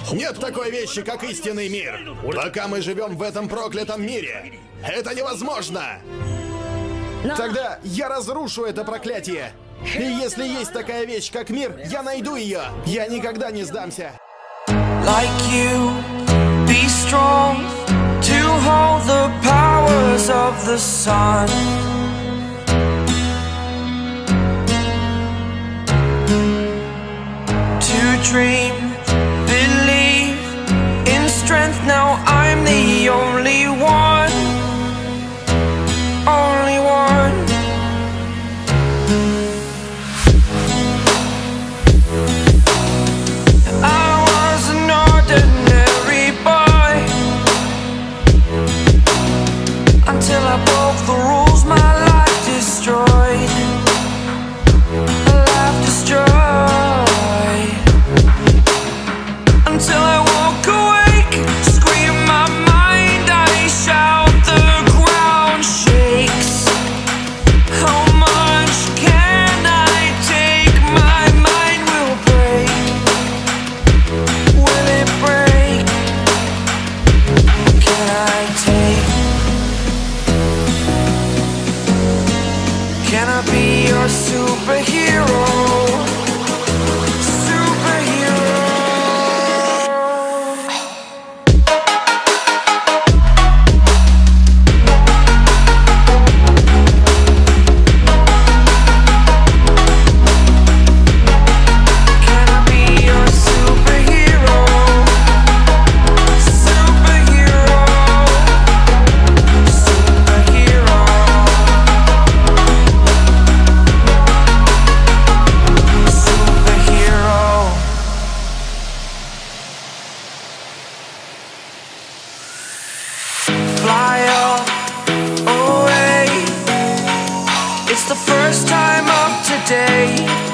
Нет такой вещи, как истинный мир. Пока мы живем в этом проклятом мире, это невозможно. Тогда я разрушу это проклятие. И если есть такая вещь, как мир, я найду ее. Я никогда не сдамся. Like you, be strong to hold the powers of the sun. To dream, believe in strength. Now I'm the only one, only one. I was an ordinary boy until I broke the rules. My life destroyed, life destroyed. Until I walk awake, scream my mind, I shout, the ground shakes. How much can I take? My mind will break. Will it break? Can I take? Can I be your superhero? Fly away. It's the first time of today.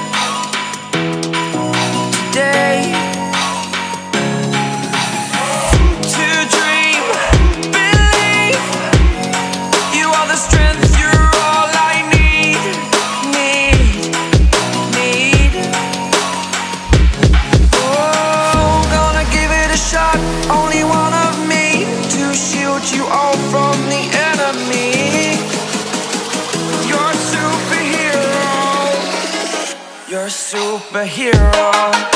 Today. To dream, believe. You are the strength, you're all I need. Need. Oh, gonna give it a shot. Only one of me to shield you all from the enemy. You're a superhero. You're a superhero.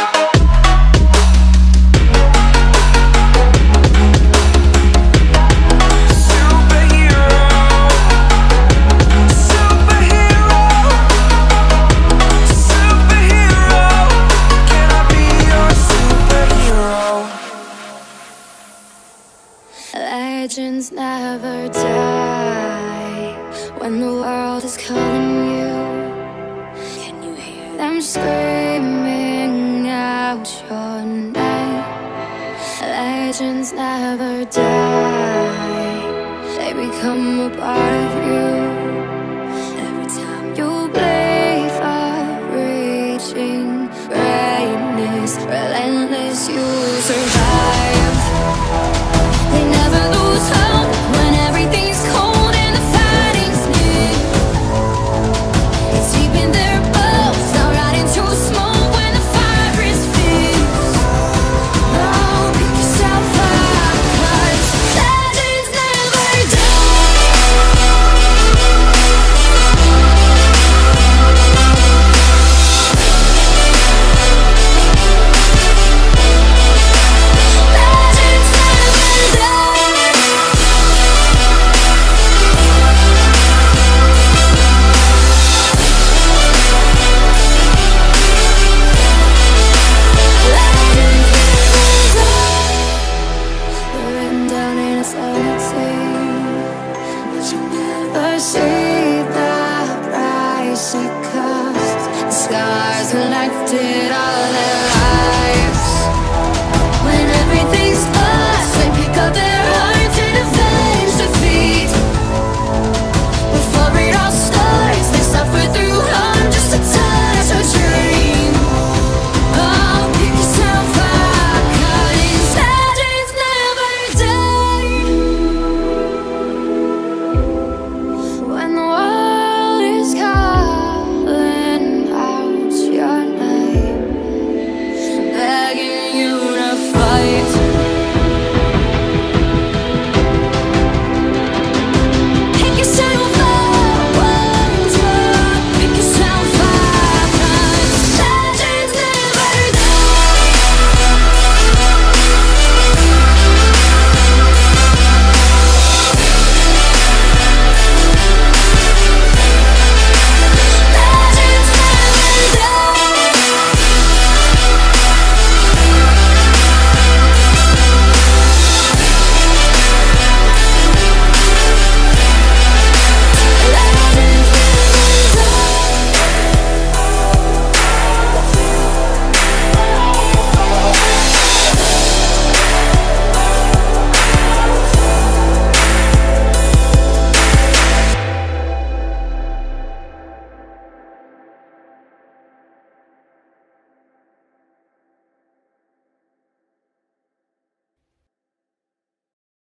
Legends never die when the world is calling you. Can you hear them screaming out your name? Legends never die, they become a part of you. Every time you play for reaching greatness, relentless, you survive.